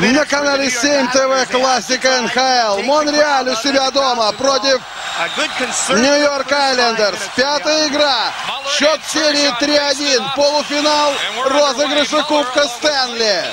На канале 7 ТВ классика НХЛ. Монреаль у себя дома против Нью-Йорк Айлендерс. Пятая игра. Счет серии 3-1. Полуфинал розыгрыша Кубка Стэнли.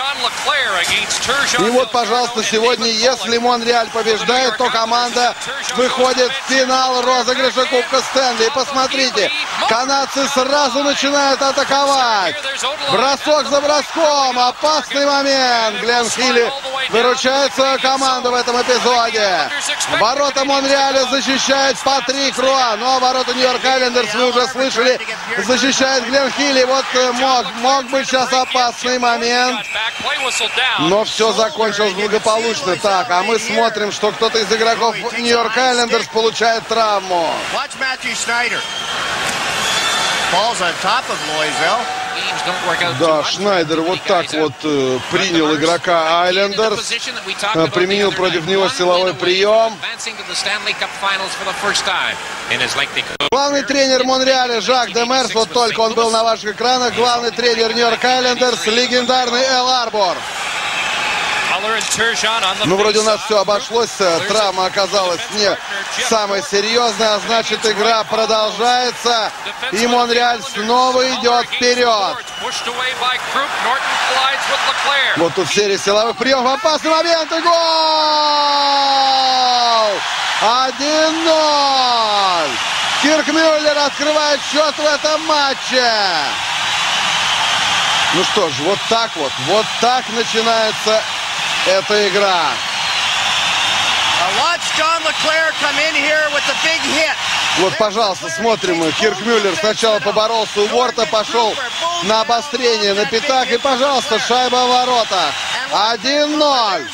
И вот, пожалуйста, сегодня, если Монреаль побеждает, то команда выходит в финал розыгрыша Кубка Стэнли. И посмотрите, канадцы сразу начинают атаковать. Бросок за броском. Опасный момент. Глен Хилли выручает свою команду в этом эпизоде. Ворота Монреаля защищает Патрик Руа. Ну а ворота Нью-Йорк Айлендерс, вы уже слышали, защищает Глен Хилли. Вот мог быть сейчас опасный момент. Но все закончилось благополучно. Так, а мы смотрим, что кто-то из игроков Нью-Йорк Айлендерс получает травму. Да, Шнайдер вот так вот принял игрока Айлендерс, применил против него силовой прием. Главный тренер Монреаля Жак Демерс, вот только он был на ваших экранах, главный тренер Нью-Йорк Айлендерс, легендарный Эл Арбор. Ну, вроде у нас все обошлось, травма оказалась не самая серьезная, а значит, игра продолжается, и Монреаль снова идет вперед. Вот тут серия силовых приемов, опасный момент, и гол! 1-0! Кирк Мюллер открывает счет в этом матче. Ну что ж, вот так начинается эта игра. Вот, пожалуйста, смотрим. Кирк Мюллер сначала поборолся у борта, пошел на обострение, на пятак, и, пожалуйста, шайба в воротах. 1-0.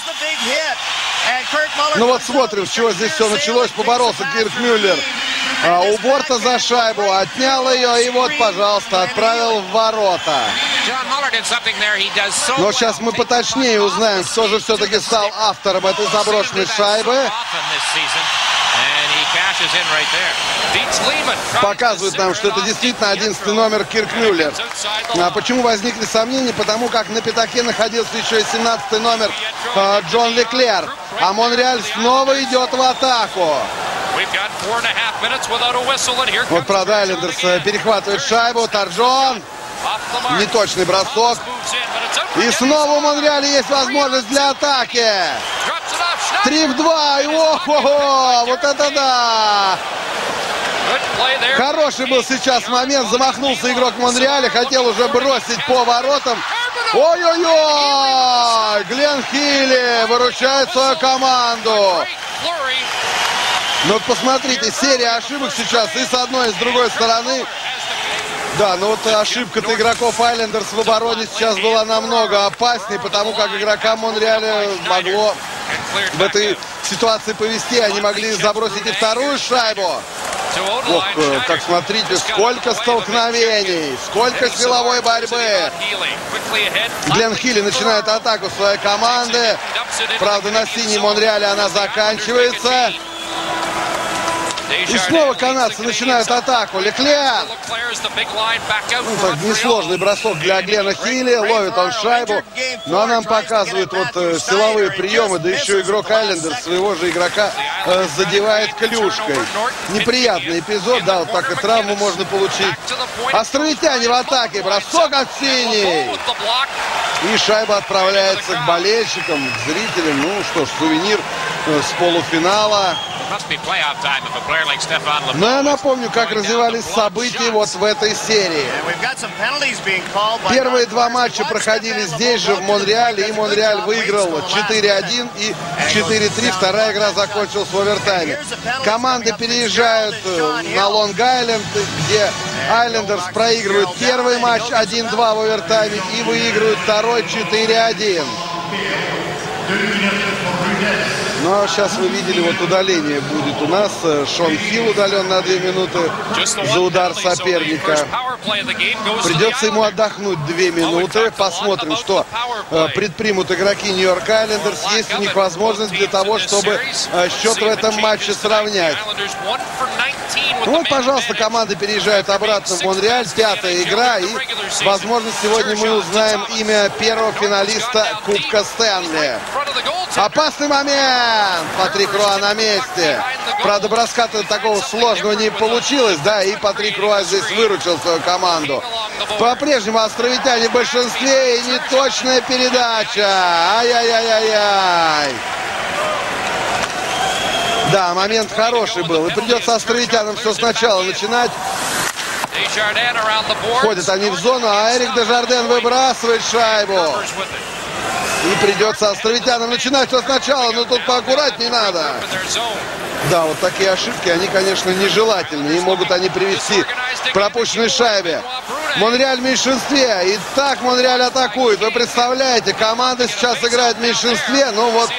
Ну вот смотрим, с чего здесь все началось. Поборолся Кирк Мюллер у борта за шайбу, отнял ее и вот, пожалуйста, отправил в ворота. Но сейчас мы поточнее узнаем, кто же все-таки стал автором этой заброшенной шайбы. Показывает нам, что это действительно 11-й номер Кирк Мюллер. А почему возникли сомнения? Потому как на пятаке находился еще и 17-й номер Джон Леклер. А Монреаль снова идет в атаку. Вот, правда, Айлендерс перехватывает шайбу. Тарджон. Неточный бросок. И снова у Монреаля есть возможность для атаки. 3-2. И ого-го! Вот это да! Хороший был сейчас момент. Замахнулся игрок Монреаля. Хотел уже бросить по воротам. Ой-ой-ой! Глен Хилли выручает свою команду. Ну, посмотрите, серия ошибок сейчас и с одной, и с другой стороны. Да, но вот ошибка-то игроков Айлендерс в обороне сейчас была намного опаснее, потому как игрокам Монреаля могло в этой ситуации повести. Они могли забросить и вторую шайбу. Ох, как смотрите, сколько столкновений, сколько силовой борьбы. Глен Хилли начинает атаку своей команды. Правда, на синей Монреале она заканчивается. И снова канадцы начинают атаку. Леклер. Ну, так, несложный бросок для Глена Хилли. Ловит он шайбу. Ну, а нам показывают вот силовые приемы. Да еще игрок Айлендерс своего же игрока задевает клюшкой. Неприятный эпизод. Да, вот так и травму можно получить. Островитяне в атаке. Бросок от синей. И шайба отправляется к болельщикам, к зрителям. Ну что ж, сувенир с полуфинала. Но я напомню, как развивались события вот в этой серии. Первые два матча проходили здесь же, в Монреале, и Монреаль выиграл 4-1 и 4-3. Вторая игра закончилась в овертайме. Команды переезжают на Лонг-Айленд, где Айлендерс проигрывают первый матч 1-2 в овертайме и выигрывают второй 4-1. Ну, а сейчас вы видели, вот удаление будет у нас. Шон Хилл удален на 2 минуты за удар соперника. Придется ему отдохнуть 2 минуты. Посмотрим, что предпримут игроки Нью-Йорк Айлендерс. Есть у них возможность для того, чтобы счет в этом матче сравнять. Вот, пожалуйста, команда переезжает обратно в Монреаль. 5-я игра. И, возможно, сегодня мы узнаем имя первого финалиста Кубка Стэнли. Опасный момент. Патрик Руа на месте. Правда, броска-то такого сложного не получилось, да, и Патрик Руа здесь выручил свою команду. По-прежнему островитяне в большинстве, и неточная передача. Ай-яй-яй-яй-яй. Да, момент хороший был, и придется островитянам все сначала начинать. Ходят они в зону, а Эрик Дежарден выбрасывает шайбу. И придется островитянам начинать все сначала, но тут поаккуратнее надо. Да, вот такие ошибки, они, конечно, нежелательны. И могут они привести к пропущенной шайбе. Монреаль в меньшинстве. И так Монреаль атакует. Вы представляете, команда сейчас играет в меньшинстве. Ну вот,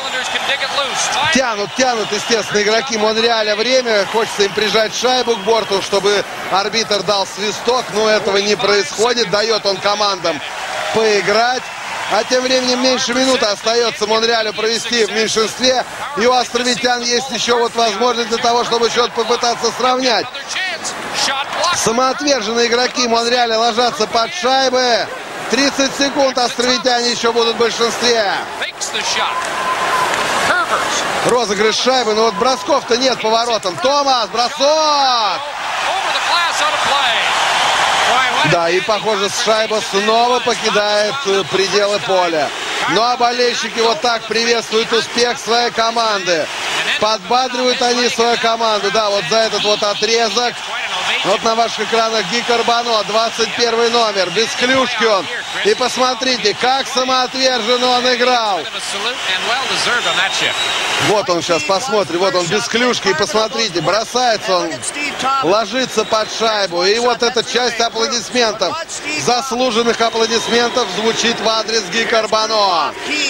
тянут, естественно, игроки Монреаля время. Хочется им прижать шайбу к борту, чтобы арбитр дал свисток. Но этого не происходит. Дает он командам поиграть. А тем временем меньше минуты остается Монреалю провести в меньшинстве. И у островитян есть еще вот возможность для того, чтобы счет попытаться сравнять. Самоотверженные игроки Монреаля ложатся под шайбы. 30 секунд, островитяне еще будут в большинстве. Розыгрыш шайбы, но вот бросков-то нет по воротам. Томас, бросок! Да, и, похоже, шайба снова покидает пределы поля. Ну, а болельщики вот так приветствуют успех своей команды. Подбадривают они свою команду. Да, вот за этот вот отрезок. Вот на ваших экранах Ги Карбано, 21 номер, без клюшки он. И посмотрите, как самоотверженно он играл. Вот он сейчас, посмотрим, вот он без клюшки. И посмотрите, бросается он, ложится под шайбу. И вот эта часть аплодисментов, заслуженных аплодисментов, звучит в адрес Ги Карбано.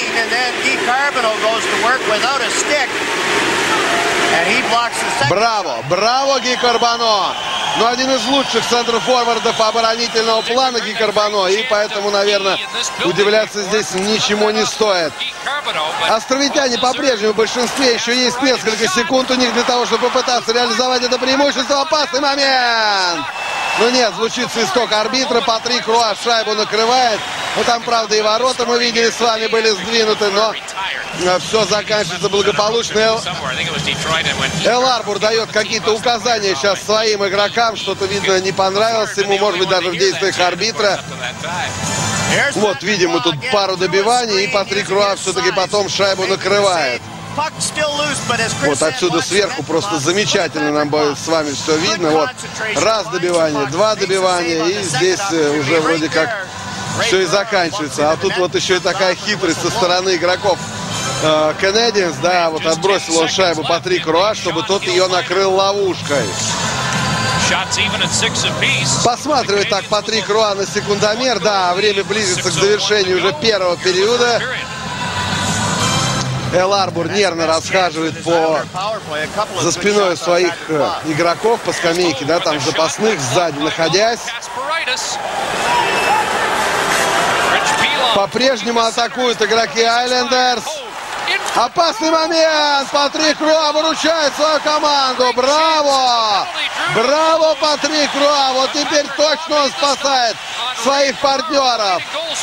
Браво, браво, Ги Карбано. Но один из лучших центрфорвардов оборонительного плана Ги Карбано. И поэтому, наверное, удивляться здесь ничему не стоит. Островитяне по-прежнему в большинстве. Еще есть несколько секунд у них для того, чтобы попытаться реализовать это преимущество. Опасный момент. Но нет, звучит свисток арбитра. Патрик Руа шайбу накрывает. Ну, там, правда, и ворота, мы видели, с вами были сдвинуты, но все заканчивается благополучно. Эл Арбур дает какие-то указания сейчас своим игрокам. Что-то, видно, не понравилось ему, может быть, даже в действиях арбитра. Вот, видим мы тут пару добиваний, и Патрик Руа все-таки потом шайбу накрывает. Вот отсюда сверху просто замечательно нам будет с вами все видно. Вот, раз добивание, два добивания, и здесь уже вроде как все и заканчивается. А тут вот еще и такая хитрость со стороны игроков Canadiens. Да, вот отбросил он шайбу Патрику Руа, чтобы тот ее накрыл ловушкой. Посматривает так Патрик Руа на секундомер. Да, время близится к завершению уже первого периода. Эл Арбур нервно расхаживает за спиной своих игроков по скамейке, да, там запасных сзади находясь. По-прежнему атакуют игроки Айлендерс. Опасный момент. Патрик Руа выручает свою команду. Браво! Браво, Патрик Руа. Вот теперь точно он спасает своих партнеров.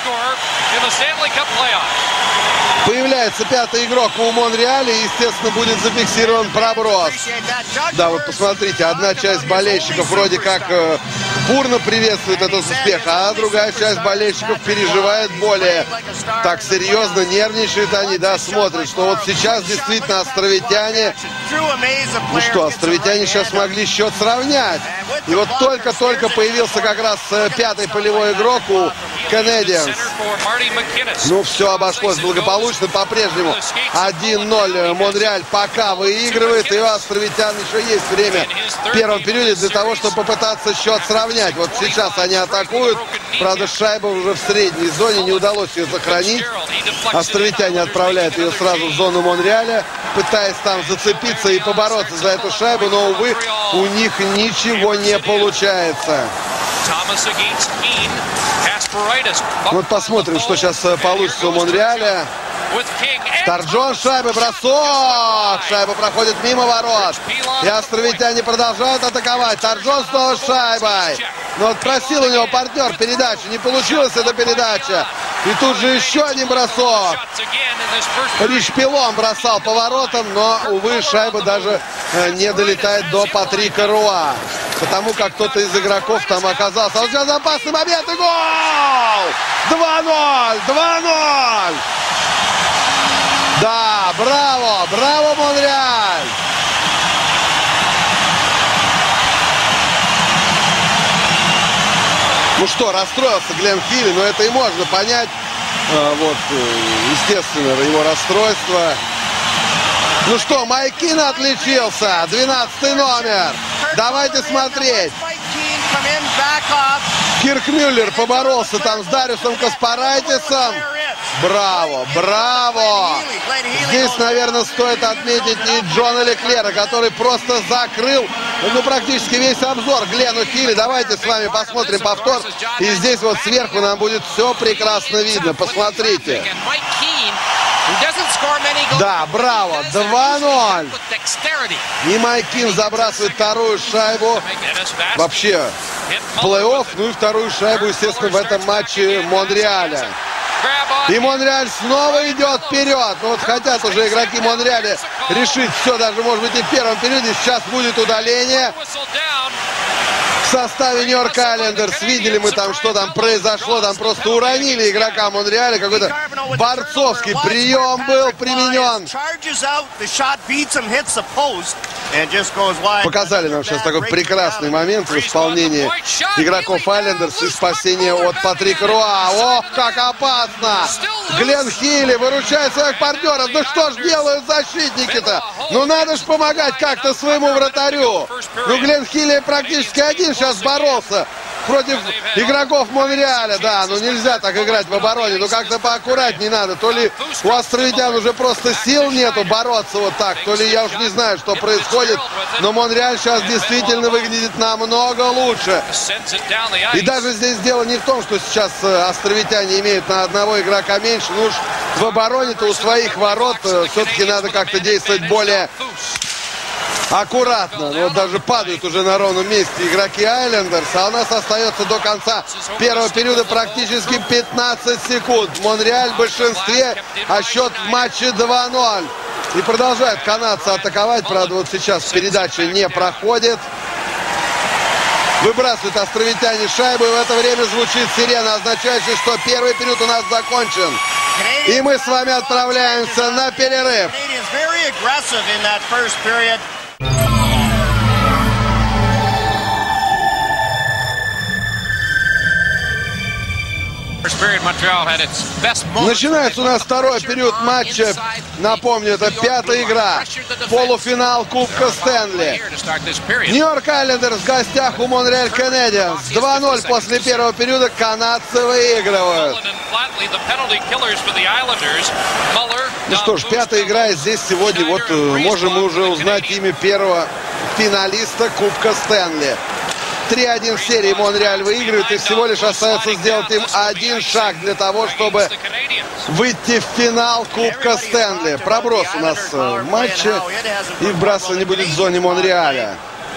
Появляется пятый игрок у Монреаля, и, естественно, будет зафиксирован проброс. Да, вот посмотрите, одна часть болельщиков вроде как бурно приветствует этот успех, а другая часть болельщиков переживает более так серьезно, нервничают они, да, смотрят, что вот сейчас действительно островитяне, ну что, островитяне сейчас могли счет сравнять. И вот только-только появился как раз пятый полевой игрок у Canadiens. Ну, все обошлось благополучно. По-прежнему 1-0 Монреаль пока выигрывает. И у островитян еще есть время в первом периоде для того, чтобы попытаться счет сравнять. Вот сейчас они атакуют. Правда, шайба уже в средней зоне. Не удалось ее сохранить. Островитяне отправляют ее сразу в зону Монреаля, пытаясь там зацепиться и побороться за эту шайбу. Но, увы, у них ничего не получается. Вот посмотрим, что сейчас получится у Монреаля. Тарджон, шайба, бросок. Шайба проходит мимо ворот. И островитяне продолжают атаковать. Тарджон снова с шайбой. Но вот просил у него партнер передачу. Не получилась эта передача. И тут же еще один бросок. Рич Пилон бросал по воротам, но, увы, шайба даже не долетает до Патрика Руа. Потому как кто-то из игроков там оказался. А вот сейчас опасный момент и гол! 2-0! 2-0! Да, браво! Браво, Монреаль! Ну что, расстроился Глен Хилли, но это и можно понять. Вот, естественно, его расстройство. Ну что, Майк Кин отличился. 12-й номер. Давайте смотреть. Кирк Мюллер поборолся там с Дариусом Каспарайтисом. Браво, браво! Здесь, наверное, стоит отметить и Джона Леклера, который просто закрыл, ну, практически весь обзор Глену Хилли. Давайте с вами посмотрим повтор. И здесь вот сверху нам будет все прекрасно видно. Посмотрите. Да, браво, 2-0. И Майк Кин забрасывает вторую шайбу. Вообще, плей-офф, ну и вторую шайбу, естественно, в этом матче Монреаля. И Монреаль снова идет вперед. Ну вот хотят уже игроки Монреаля решить все, даже может быть и в первом периоде. Сейчас будет удаление в составе Нью-Йорк Айлендерс. Видели мы там, что там произошло. Там просто уронили игрока Монреаля. Какой-то борцовский прием был применен. Показали нам сейчас такой прекрасный момент в исполнении игроков Айлендерс и спасение от Патрика Руа. Ох, как опасно! Глен Хилли выручает своих партнеров. Ну что ж делают защитники-то? Ну надо ж помогать как-то своему вратарю. Ну Глен Хилли практически один сейчас боролся против игроков Монреаля. Да, ну нельзя так играть в обороне. Ну как-то поаккуратнее надо. То ли у островитян уже просто сил нету бороться вот так, то ли я уж не знаю, что происходит. Но Монреаль сейчас действительно выглядит намного лучше. И даже здесь дело не в том, что сейчас островитяне имеют на одного игрока меньше. Ну уж в обороне-то у своих ворот все-таки надо как-то действовать более аккуратно. Но вот даже падают уже на ровном месте игроки Айлендерс. А у нас остается до конца первого периода практически 15 секунд. Монреаль в большинстве, а счет в матче 2-0. И продолжают канадцы атаковать. Правда, вот сейчас передача не проходит. Выбрасывают островитяне шайбу. И в это время звучит сирена, означающая, что первый период у нас закончен. И мы с вами отправляемся на перерыв. Начинается у нас второй период матча. Напомню, это пятая игра. Полуфинал Кубка Стэнли. Нью-Йорк Айлендерс в гостях у Монреаль Канадиенс. 2-0 после первого периода канадцы выигрывают. Ну что ж, пятая игра. И здесь сегодня вот можем мы уже узнать имя первого финалиста Кубка Стэнли. 3-1 в серии Монреаль выигрывает, и всего лишь остается сделать им один шаг для того, чтобы выйти в финал Кубка Стэнли. Проброс у нас в матче, и вбрасывание будет в зоне Монреаля.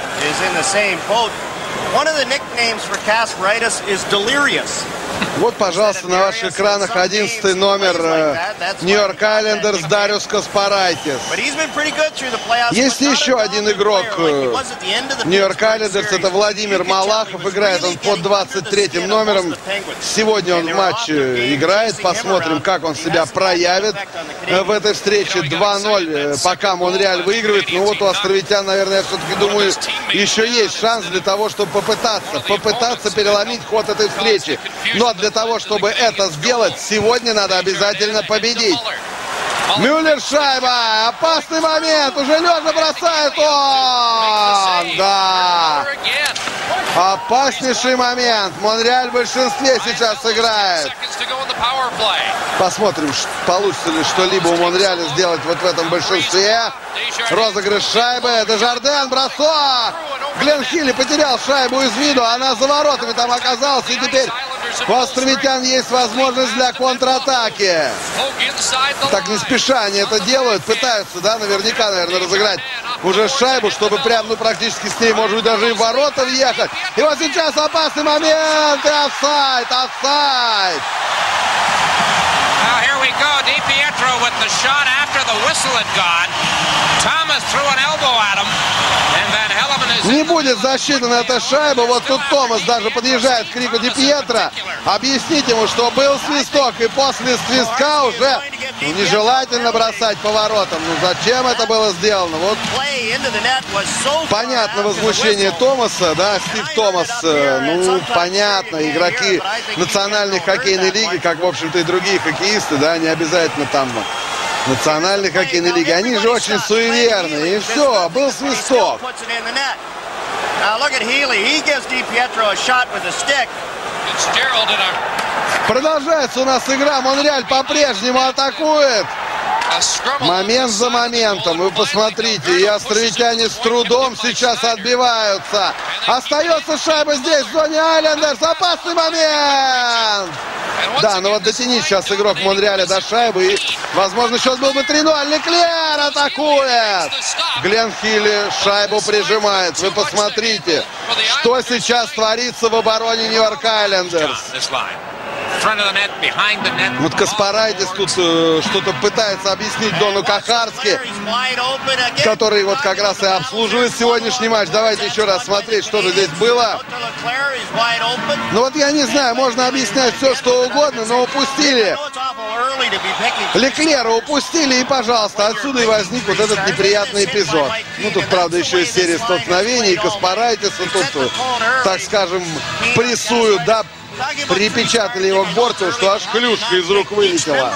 Вот, пожалуйста, на ваших экранах 11-й номер Нью-Йорк Айлендерс Дариус Каспарайтис. Есть еще один игрок Нью-Йорк Айлендерс, это Владимир Малахов. Играет он под 23-м номером. Сегодня он в матче играет. Посмотрим, как он себя проявит в этой встрече. 2-0, пока Монреаль выигрывает. Ну вот у островитян, наверное, я все-таки думаю, еще есть шанс для того, чтобы попытаться переломить ход этой встречи. Но для того, чтобы это сделать, сегодня надо обязательно победить. Мюллер шайба. Опасный момент. Уже лежа бросает он. Да. Опаснейший момент. Монреаль в большинстве сейчас играет. Посмотрим, получится ли что-либо у Монреаля сделать вот в этом большинстве. Розыгрыш шайбы. Дежарден. Бросок. Глен Хилли потерял шайбу из виду, она за воротами там оказалась, и теперь у островитян есть возможность для контратаки. Так не спеша они это делают, пытаются, да, наверняка, наверное, разыграть уже шайбу, чтобы прям, ну, практически с ней, может быть, даже и в ворота въехать. И вот сейчас опасный момент, и офсайд, офсайд. Now here we go, DiPietro with the shot after the whistle had gone. Thomas threw an elbow at him, and Van Helleman is... Не будет засчитана эта шайба. Вот тут Томас даже подъезжает к крику Ди-Пьетро. Объяснить ему, что был свисток, и после свистка уже нежелательно бросать по воротам. Ну зачем это было сделано? Вот понятно возмущение Томаса, да, Стив Томас. Ну, понятно, игроки национальной хоккейной лиги, как, в общем-то, и другие хоккеисты, да, не обязательно там национальной хоккейной лиги, они же очень суеверны. И все, был свисток. Продолжается у нас игра. Монреаль по-прежнему атакует. Момент за моментом. Вы посмотрите, и островитяне с трудом сейчас отбиваются. Остается шайба здесь, в зоне Айлендерс. Опасный момент. Да, ну вот дотянись сейчас игрок Монреаля до шайбы, и, возможно, счет был бы 3-0. Леклер атакует. Глен Хилли шайбу прижимает. Вы посмотрите, что сейчас творится в обороне Нью-Йорк Айлендерс. Вот Каспарайдис тут что-то пытается объяснить Дону Кахарски, который вот как раз и обслуживает сегодняшний матч. Давайте еще раз смотреть, что же здесь было. Ну вот я не знаю, можно объяснять все, что угодно, но упустили. Леклера упустили, и, пожалуйста, отсюда и возник вот этот неприятный эпизод. Ну тут, правда, еще и серия столкновений, и Каспарайдиса тут, так скажем, прессуют, да, припечатали его к борту, что аж клюшка из рук вылетела.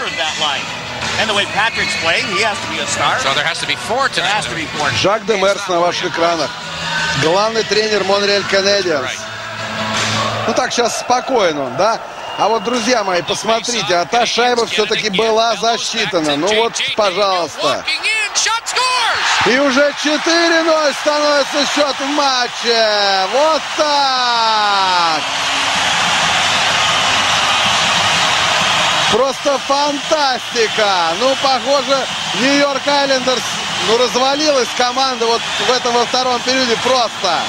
Жак Демерс на ваших экранах. Главный тренер Монреаль Канадиенс. Ну так сейчас спокойно, да? А вот, друзья мои, посмотрите, а та шайба все-таки была засчитана. Ну вот, пожалуйста. И уже 4-0 становится счет в матче. Вот так. Просто фантастика. Ну, похоже, Нью-Йорк Айлендерс, ну, развалилась команда вот в этом во втором периоде просто.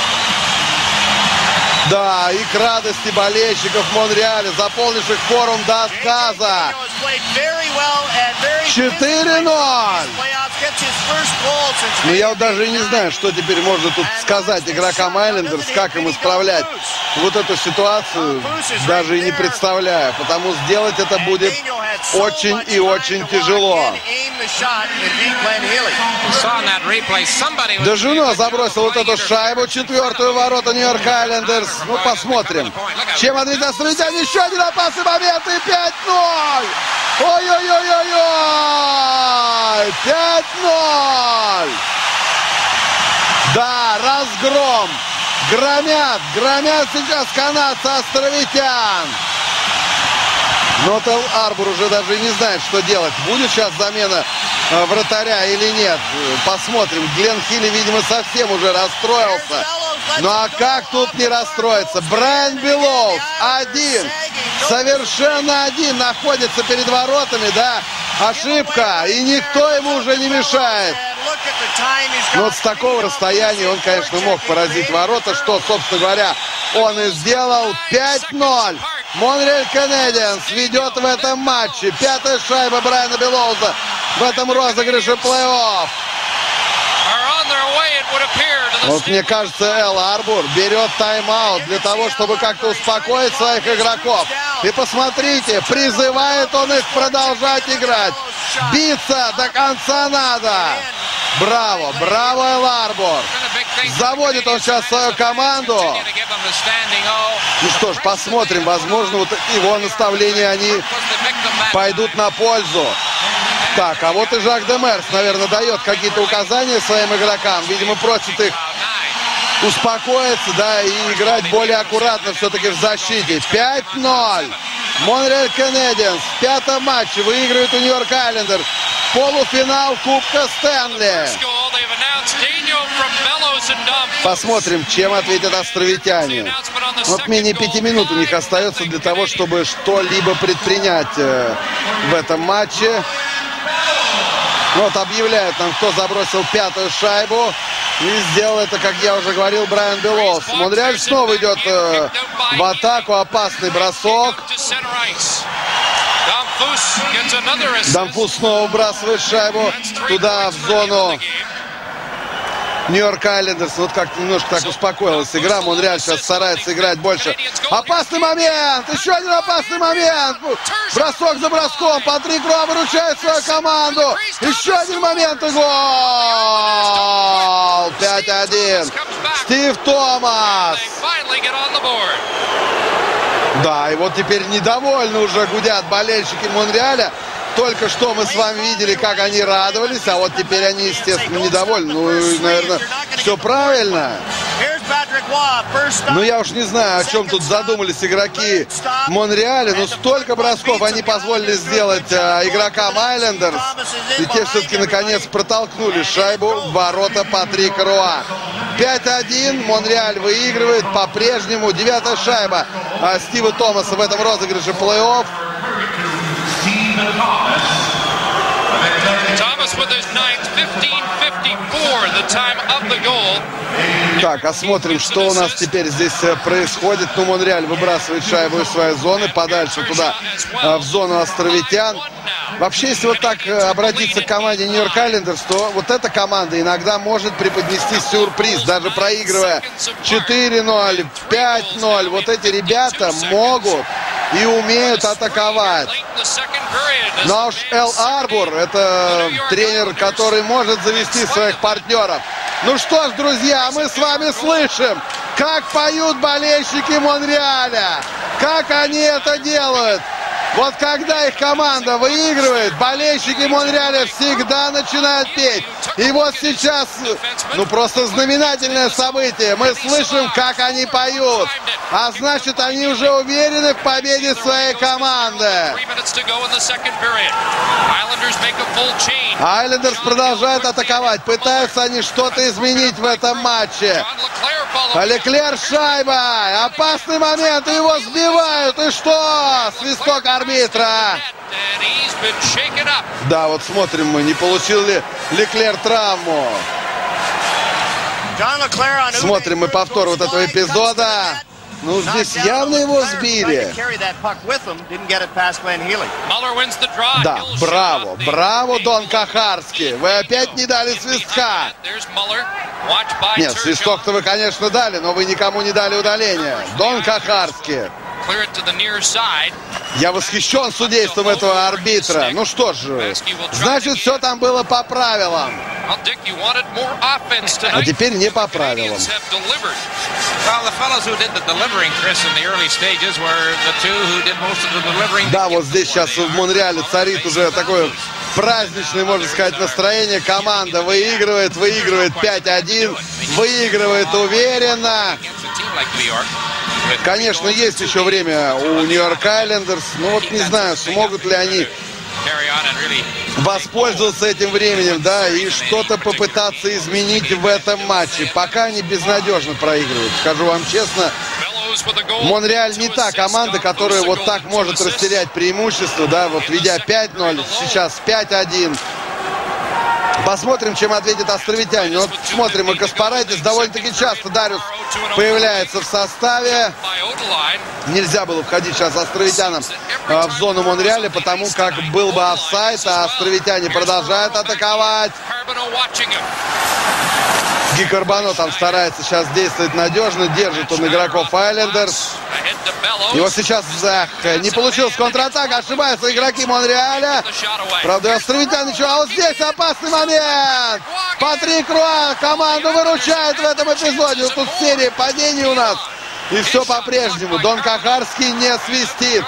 Да, и к радости болельщиков Монреаля, заполнивших форум до отказа. 4-0. Ну, я вот даже не знаю, что теперь можно тут сказать игрокам Айлендерс, как им исправлять вот эту ситуацию, даже и не представляю, потому сделать это будет очень и очень тяжело. Дежуно забросил вот эту шайбу, четвертую ворота Нью-Йорк Айлендерс. Ну, посмотрим, чем ответит островитян. Еще один опасный момент, и 5-0. Ой-ой-ой-ой-ой! 5-0! Да, разгром. Громят сейчас канадцы островитян. Но Тел Арбор уже даже не знает, что делать. Будет сейчас замена вратаря или нет. Посмотрим. Глен Хилли, видимо, совсем уже расстроился. Ну а как тут не расстроиться? Брайан Белоус один, совершенно один, находится перед воротами, да, ошибка, и никто ему уже не мешает. Но вот с такого расстояния он, конечно, мог поразить ворота, что, собственно говоря, он и сделал. 5-0. Монреаль Канадиенс ведет в этом матче. Пятая шайба Брайана Белоуза в этом розыгрыше плей-офф. Вот мне кажется, Эл Арбор берет тайм-аут для того, чтобы как-то успокоить своих игроков. И посмотрите, призывает он их продолжать играть. Биться до конца надо. Браво, браво, Эл Арбор. Заводит он сейчас свою команду. Ну что ж, посмотрим. Возможно, вот его наставления, они пойдут на пользу. Так, а вот и Жак Демерс, наверное, дает какие-то указания своим игрокам. Видимо, просит их успокоиться, да, и играть более аккуратно все-таки в защите. 5-0. Монреаль Канадиенс в пятом матче выигрывает у Нью-Йорк Айлендерс полуфинал Кубка Стэнли. Посмотрим, чем ответят островитяне. Вот менее 5 минут у них остается для того, чтобы что-либо предпринять в этом матче. Вот объявляют нам, кто забросил 5-ю шайбу. И сделал это, как я уже говорил, Брайан Беловс. Монреаль снова идет в атаку. Опасный бросок. Дамфус снова выбрасывает шайбу туда, в зону Нью-Йорк Айлендерс. Вот как-то немножко так успокоилась игра. Монреаль сейчас старается играть больше. Опасный момент! Еще один опасный момент! Бросок за броском. Патрик Роа выручает свою команду. Еще один момент и гол! 5-1. Стив Томас. Да, и вот теперь недовольны уже гудят болельщики Монреаля. Только что мы с вами видели, как они радовались, а вот теперь они, естественно, недовольны. Ну, наверное, все правильно. Ну, я уж не знаю, о чем тут задумались игроки Монреаля, но столько бросков они позволили сделать игрокам Айлендерс. И те все-таки, наконец, протолкнули шайбу в ворота Патрика Роа. 5-1, Монреаль выигрывает по-прежнему. 9-я шайба Стива Томаса в этом розыгрыше плей-офф. Так, осмотрим, что у нас теперь здесь происходит. Ну, Монреаль выбрасывает шайбу из своей зоны подальше туда, в зону островитян. Вообще, если вот так обратиться к команде Нью-Йорк Айлендерс, то вот эта команда иногда может преподнести сюрприз, даже проигрывая 4-0, 5-0. Вот эти ребята могут и умеют атаковать. Но уж Эл Арбор — это тренер, который может завести своих партнеров. Ну что ж, друзья, мы с вами слышим, как поют болельщики Монреаля, как они это делают. Вот когда их команда выигрывает, болельщики Монреаля всегда начинают петь. И вот сейчас, ну просто знаменательное событие. Мы слышим, как они поют. А значит, они уже уверены в победе своей команды. Айлендерс продолжают атаковать. Пытаются они что-то изменить в этом матче. Леклер шайба. Опасный момент. Его сбивают. И что? Свисток арбитра. Да, вот смотрим мы, не получил ли Леклер травму. Смотрим мы повтор вот этого эпизода. Ну, здесь явно его сбили. Да, браво, браво, Дон Кахарский. Вы опять не дали свистка. Нет, свисток-то вы, конечно, дали, но вы никому не дали удаления. Дон Кахарский. Я восхищен судейством этого арбитра. Ну что ж, значит, все там было по правилам. А теперь не по правилам. Да, вот здесь сейчас в Монреале царит уже такое праздничное, можно сказать, настроение. Команда выигрывает 5-1, выигрывает уверенно. Конечно, есть еще время у Нью-Йорк Айлендерс. Но вот не знаю, смогут ли они воспользоваться этим временем, да, и что-то попытаться изменить в этом матче. Пока они безнадежно проигрывают. Скажу вам честно, Монреаль не та команда, которая вот так может растерять преимущество, да, вот ведя 5-0, сейчас 5-1. Посмотрим, чем ответят островитяне. Вот смотрим, и Каспарайтис довольно-таки часто Дариус появляется в составе. Нельзя было входить сейчас островитянам в зону Монреаля, потому как был бы офсайд, а островитяне продолжают атаковать. Ги Карбано там старается сейчас действовать надежно, держит он игроков Айлендерс. И вот сейчас не получилось контратака, ошибаются игроки Монреаля. Правда, островитяне ничего. А вот здесь опасный момент. Патрик Роа команду выручает в этом эпизоде. Вот тут серия падений у нас. И все по-прежнему. Дон Кахарский не свистит.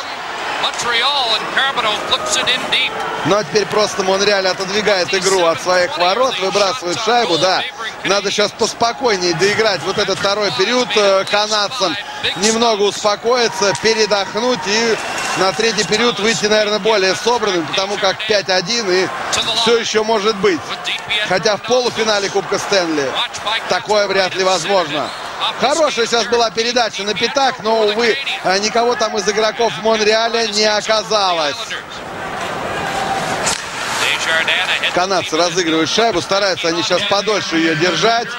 Ну а теперь просто Монреаль отодвигает игру от своих ворот, выбрасывает шайбу, да. Надо сейчас поспокойнее доиграть вот этот второй период канадцам. Немного успокоиться, передохнуть и на третий период выйти, наверное, более собранным, потому как 5-1 и все еще может быть. Хотя в полуфинале Кубка Стэнли такое вряд ли возможно. Хорошая сейчас была передача на пятак, но, увы, никого там из игроков Монреаля не оказалось. Канадцы разыгрывают шайбу, стараются они сейчас подольше ее держать.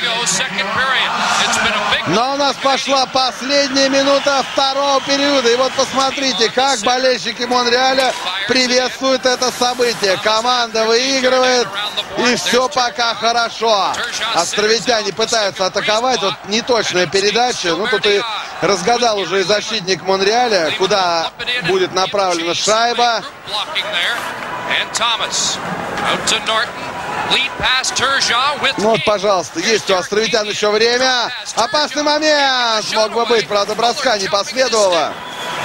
Но у нас пошла последняя минута второго периода. И вот посмотрите, как болельщики Монреаля приветствуют это событие. Команда выигрывает, и все пока хорошо. Островитяне пытаются атаковать. Вот неточная передача. Ну, тут и разгадал уже и защитник Монреаля, куда будет направлена шайба. Ну вот, пожалуйста, есть у островитян еще время. Опасный момент мог бы быть, правда, броска не последовало.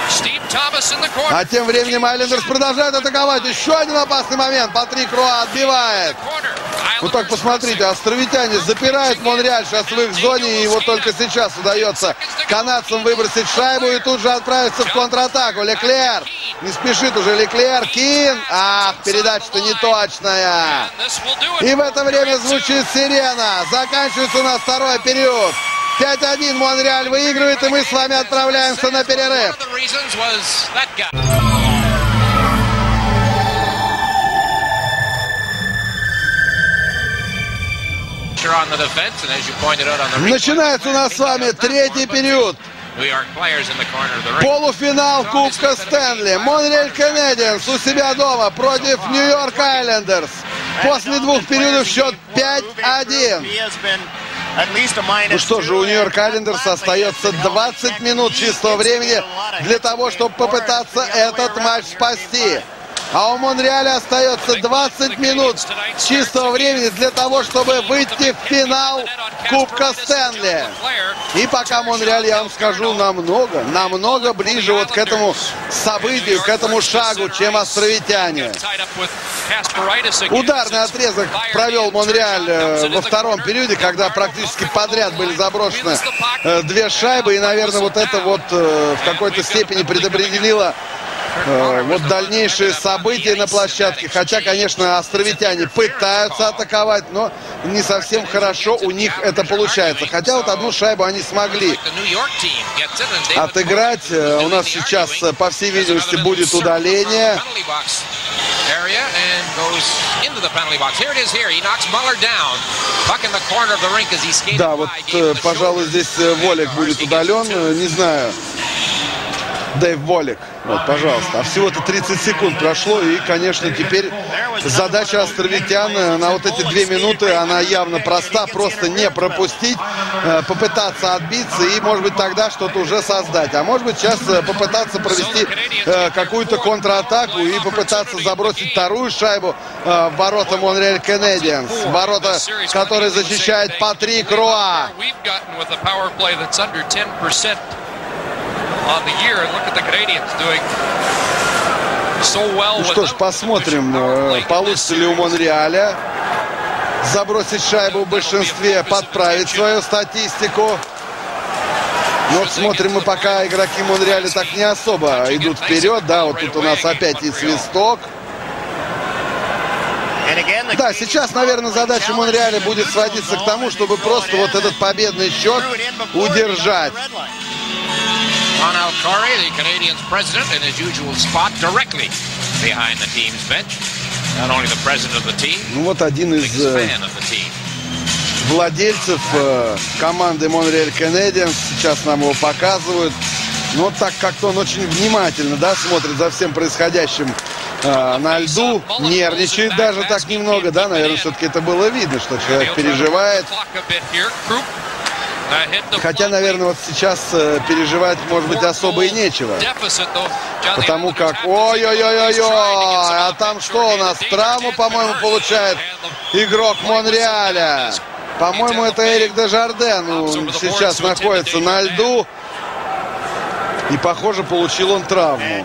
А тем временем Айлендерс продолжают атаковать. Еще один опасный момент. Патрик Руа отбивает. Вот так посмотрите, островитяне запирают Монреаль сейчас в их зоне. И вот только сейчас удается канадцам выбросить шайбу и тут же отправиться в контратаку. Леклер. Не спешит уже Леклер. Кин. Ах, передача-то неточная. И в это время звучит сирена. Заканчивается у нас второй период. 5-1 Монреаль выигрывает, и мы с вами отправляемся на перерыв. Начинается у нас с вами третий период. Полуфинал Кубка Стэнли. Монреаль Канадиенс у себя дома против Нью-Йорк Айлендерс. После двух периодов счет 5-1. Ну что же, у Нью-Йорк Айлендерс остается 20 минут чистого времени для того, чтобы попытаться этот матч спасти. А у Монреаля остается 20 минут чистого времени для того, чтобы выйти в финал Кубка Стэнли. И пока Монреаль, я вам скажу, намного ближе вот к этому событию, к этому шагу, чем островитяне. Ударный отрезок провел Монреаль во втором периоде, когда практически подряд были заброшены две шайбы. И, наверное, вот это вот в какой-то степени предопределило вот дальнейшие события на площадке. Хотя, конечно, островитяне пытаются атаковать, но не совсем хорошо у них это получается. Хотя вот одну шайбу они смогли отыграть. У нас сейчас, по всей видимости, будет удаление. Да, вот, пожалуй, здесь Волек будет удален. Не знаю. Дэйв Волек. Вот, пожалуйста. А всего-то 30 секунд прошло. И, конечно, теперь задача островитян на вот эти 2 минуты, она явно проста. Просто не пропустить, попытаться отбиться и, может быть, тогда что-то уже создать. А может быть, сейчас попытаться провести какую-то контратаку и попытаться забросить вторую шайбу в ворота Монреаль Канадиенс. Ворота, которые защищает Патрик Руа. Ну что ж, посмотрим, получится ли у Монреаля забросить шайбу в большинстве, подправить свою статистику. Но вот смотрим мы, пока игроки Монреаля так не особо идут вперед. Да, вот тут у нас опять и свисток. Да, сейчас, наверное, задача Монреаля будет сводиться к тому, чтобы просто вот этот победный счет удержать. Ronald Corey, the Canadiens president, in his usual spot directly behind the team's bench. Not only the president of the team, ну вот один из владельцев команды Монреаль Канадиенс. Сейчас нам его показывают. Ну вот так как-то он очень внимательно, да, смотрит за всем происходящим на льду. Нервничает даже так немного, да, наверное, все-таки это было видно, что человек переживает. Хотя, наверное, вот сейчас переживать, может быть, особо и нечего. Потому как, ой-ой-ой-ой-ой, а там что у нас? Травму, по-моему, получает игрок Монреаля. По-моему, это Эрик Дежарден. Он сейчас находится на льду. И, похоже, получил он травму.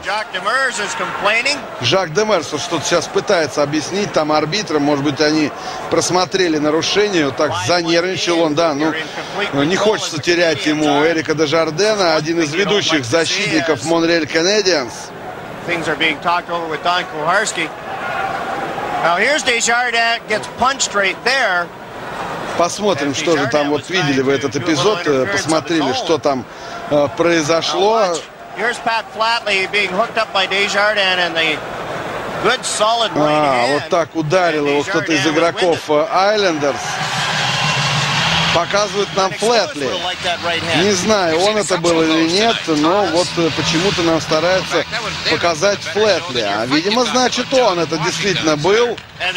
Жак Демерс что-то сейчас пытается объяснить там арбитрам. Может быть, они просмотрели нарушение. Вот так занервничал он, да. Ну, не хочется терять ему Эрика Дежардена, один из ведущих защитников Монреаль Канадиенс. things are being talked over with Don Kuharski. Now here's Desjardins gets punched right there. Посмотрим, что же там, вот видели вы этот эпизод, посмотрели, что там произошло. Here's Pat Flatley being hooked up by Desjardins and the good solid right hand. Вот так ударил его кто-то из игроков Islanders. Показывает нам Флетли. Не знаю, он это был или нет, но вот почему-то нам старается показать Флетли. А, видимо, значит, он это действительно был.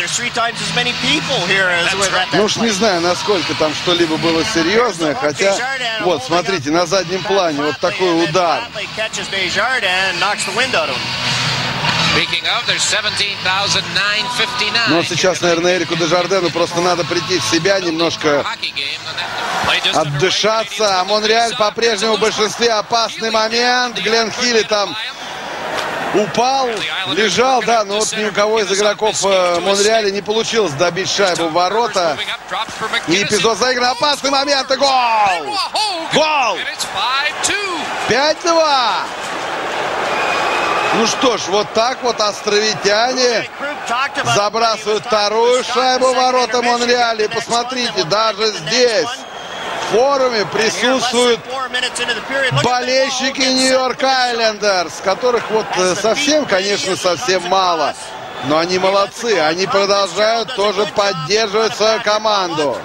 Ну уж не знаю, насколько там что-либо было серьезное, хотя, вот, смотрите, на заднем плане вот такой удар. Но сейчас, наверное, Эрику Дежардену просто надо прийти в себя, немножко отдышаться. А Монреаль по-прежнему в большинстве. Опасный момент. Глен Хилли там упал, лежал, да, но вот ни у кого из игроков Монреаля не получилось добить шайбу в ворота. И эпизод заигран. Опасный момент и гол! Гол! 5-2! Ну что ж, вот так вот островитяне забрасывают вторую шайбу в ворота Монреаля. И посмотрите, даже здесь в форуме присутствуют болельщики Нью-Йорк Айлендерс, которых вот совсем, конечно, совсем мало. Но они молодцы, они продолжают тоже поддерживать свою команду.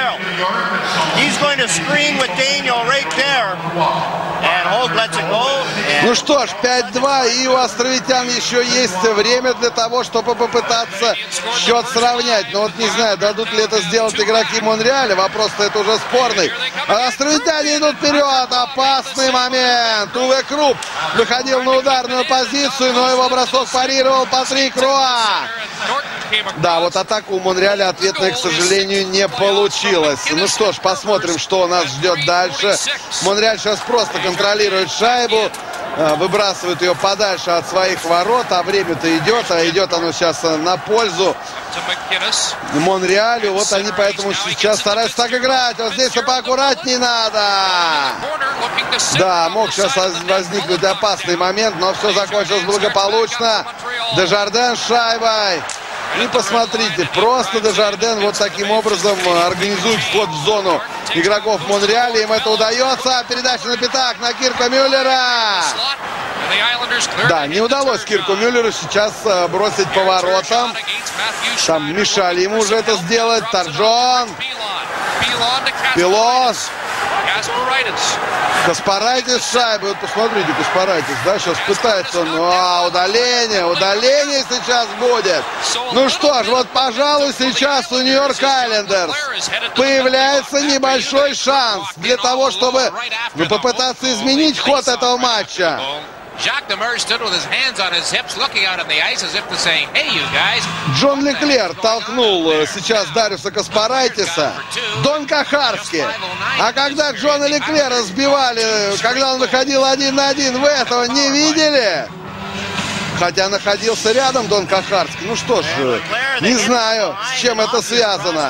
Ну что ж, 5-2, и у островитян еще есть время для того, чтобы попытаться счет сравнять. Но вот не знаю, дадут ли это сделать игроки Монреаля, вопрос-то это уже спорный. А островитяне идут вперед, опасный момент. Уве Круп выходил на ударную позицию, но его бросок парировал Патрик Руа. Да, вот атаку у Монреаля ответная, к сожалению, не получилась. Ну что ж, посмотрим, что нас ждет дальше. Монреаль сейчас просто контролирует шайбу, выбрасывает ее подальше от своих ворот, а время-то идет, а идет оно сейчас на пользу Монреалю. Вот они поэтому сейчас стараются так играть. Вот здесь поаккуратнее надо. Да, мог сейчас возникнуть опасный момент, но все закончилось благополучно. Дежарден с шайбой. И посмотрите, просто Дежарден вот таким образом организует вход в зону игроков Монреаля. Им это удается. Передача на пятак на Кирка Мюллера. Да, не удалось Кирку Мюллеру сейчас бросить по воротам. Там мешали ему уже это сделать. Тарджон. Пилос. Каспарайтис шайбы. Вот посмотрите, Каспарайтис, да, сейчас пытается он. Удаление сейчас будет. Ну что ж, вот, пожалуй, сейчас у Нью-Йорк Айлендерс появляется небольшой шанс для того, чтобы попытаться изменить ход этого матча. Джон Леклер толкнул сейчас Дариуса Каспарайтиса. Дон Кахарски. А когда Джона Леклера сбивали, когда он выходил 1 на 1, вы этого не видели? Хотя находился рядом Дон Кахарский. Ну что ж, не знаю, с чем это связано.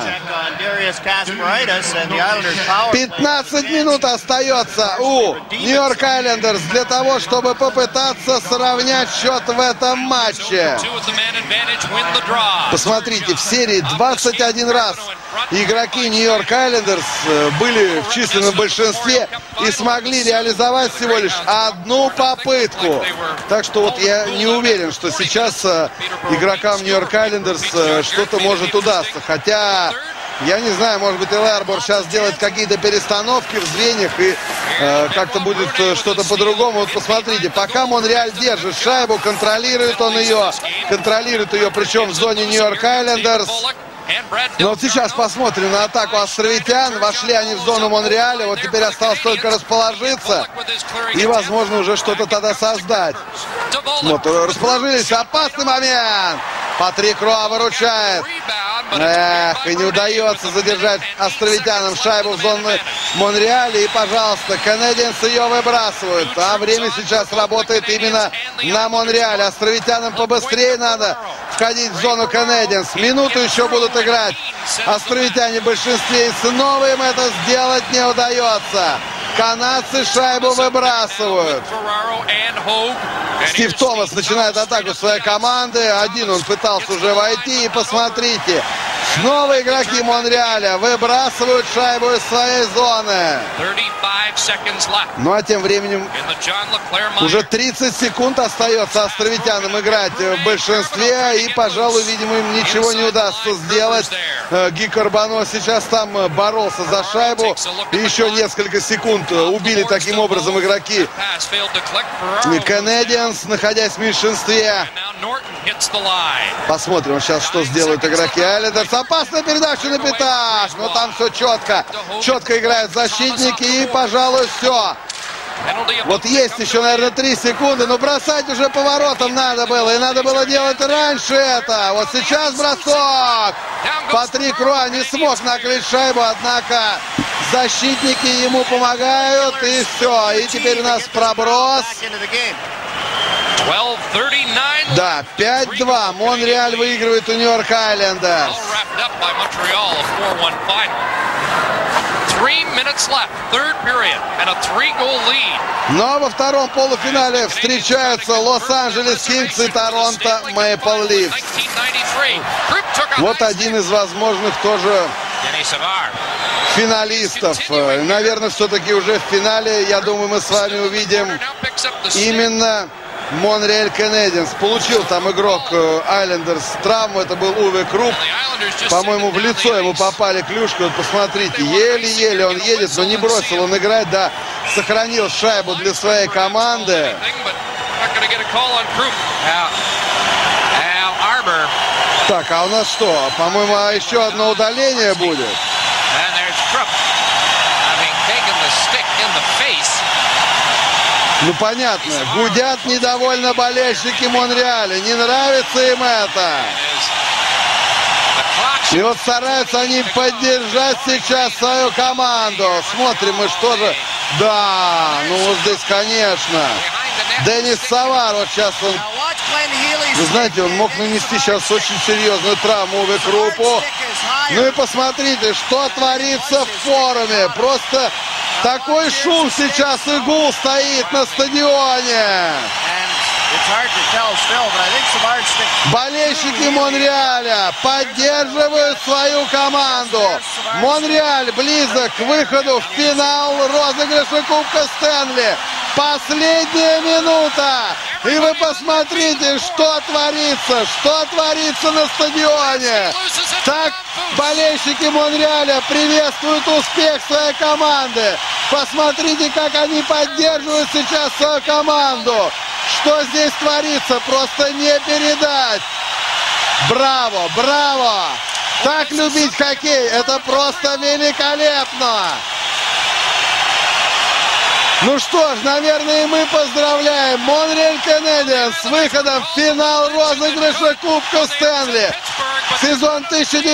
15 минут остается у Нью-Йорк Айлендерс для того, чтобы попытаться сравнять счет в этом матче. Посмотрите, в серии 21 раз игроки Нью-Йорк Айлендерс были в численном большинстве и смогли реализовать всего лишь одну попытку. Так что вот я не уверен, что сейчас игрокам Нью-Йорк Айлендерс что-то может удастся. Хотя, я не знаю, может быть, Эл Арбор сейчас делает какие-то перестановки в звеньях и как-то будет что-то по-другому. Вот посмотрите, пока Монреаль держит шайбу, контролирует ее, причем в зоне Нью-Йорк Айлендерс. Но вот сейчас посмотрим на атаку островитян. Вошли они в зону Монреаля. Вот теперь осталось только расположиться и, возможно, уже что-то тогда создать. Вот, расположились. Опасный момент. Патрик Руа выручает. Эх, и не удается задержать островитянам шайбу в зону Монреаля. И, пожалуйста, канадиенс ее выбрасывают. А время сейчас работает именно на Монреале. Островитянам побыстрее надо входить в зону канадиенс. Минуту еще будут играть островитяне в большинстве. И снова им это сделать не удается. Канадцы шайбу выбрасывают. Стив Томас начинает атаку своей команды. Один он пытался уже войти. И посмотрите, снова игроки Монреаля выбрасывают шайбу из своей зоны. Ну а тем временем уже 30 секунд остается островитянам играть в большинстве. И, пожалуй, видимо, им ничего не удастся сделать. Ги Карбано сейчас там боролся за шайбу. И еще несколько секунд убили таким образом игроки Canadiens, находясь в меньшинстве. Посмотрим сейчас, что сделают игроки Айлендерс. Опасная передача на пятак. Но там все четко. Четко играют защитники. И, пожалуй, все. Вот есть еще, наверное, 3 секунды. Но бросать уже поворотом надо было. И надо было делать раньше это. Вот сейчас бросок. Патрик Руа не смог накрыть шайбу. Однако защитники ему помогают. И все. И теперь у нас проброс. Да, 5-2. Монреаль выигрывает у Нью-Йорк Айлендерс. 3 minutes left, third period, and a 3-goal lead. Но во втором полуфинале встречаются Лос-Анджелес Кингс и Торонто Мэйпл Лифс. Вот один из возможных тоже финалистов. Наверное, все-таки уже в финале, я думаю, мы с вами увидим именно Монреаль Canadiens. Получил там игрок Айлендерс травму, это был Уве Круп. По-моему, в лицо ему попали клюшки. Вот посмотрите, еле-еле он едет, но не бросил он играть, да, сохранил шайбу для своей команды. Так, а у нас что? По-моему, еще одно удаление будет. Ну, понятно. Гудят недовольно болельщики Монреаля. Не нравится им это. И вот стараются они поддержать сейчас свою команду. Смотрим мы, что же... Да, ну вот здесь, конечно. Деннис Савар, вот сейчас он... Вы знаете, он мог нанести сейчас очень серьезную травму Уве Крупу. Ну и посмотрите, что творится в форуме. Просто... Такой шум сейчас и гул стоит на стадионе. Болельщики Монреаля поддерживают свою команду. Монреаль близок к выходу в финал розыгрыша Кубка Стэнли. Последняя минута. И вы посмотрите, что творится на стадионе. Так болельщики Монреаля приветствуют успех своей команды. Посмотрите, как они поддерживают сейчас свою команду. Что здесь творится, просто не передать. Браво, браво. Так любить хоккей, это просто великолепно. Ну что ж, наверное, и мы поздравляем Монреаль Canadiens с выходом в финал розыгрыша Кубка Стэнли. Сезон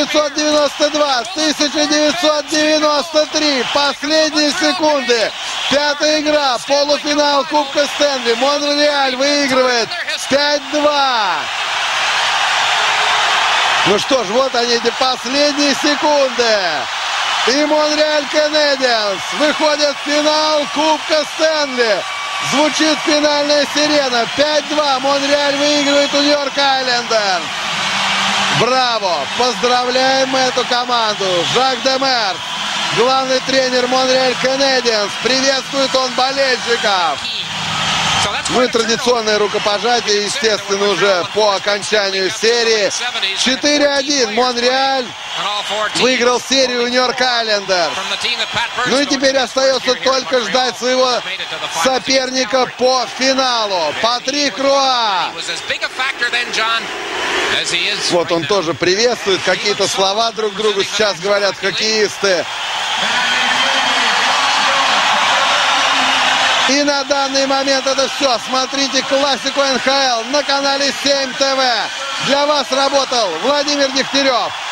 1992-1993. Последние секунды. 5-я игра. Полуфинал Кубка Стэнли. Монреаль выигрывает 5-2. Ну что ж, вот они, эти последние секунды. И Монреаль Canadiens выходит в финал Кубка Стэнли. Звучит финальная сирена. 5-2. Монреаль выигрывает у Нью-Йорк Айлендерс. Браво! Поздравляем эту команду. Жак Демерс, главный тренер Монреаль Canadiens. Приветствует он болельщиков. Ну и традиционное рукопожатие, естественно, уже по окончанию серии. 4-1. Монреаль выиграл серию Нью-Йорк Айлендерс. Ну и теперь остается только ждать своего соперника по финалу. Патрик Руа. Вот он тоже приветствует. Какие-то слова друг другу сейчас говорят хоккеисты. И на данный момент это все. Смотрите классику НХЛ на канале 7 ТВ. Для вас работал Владимир Дегтярев.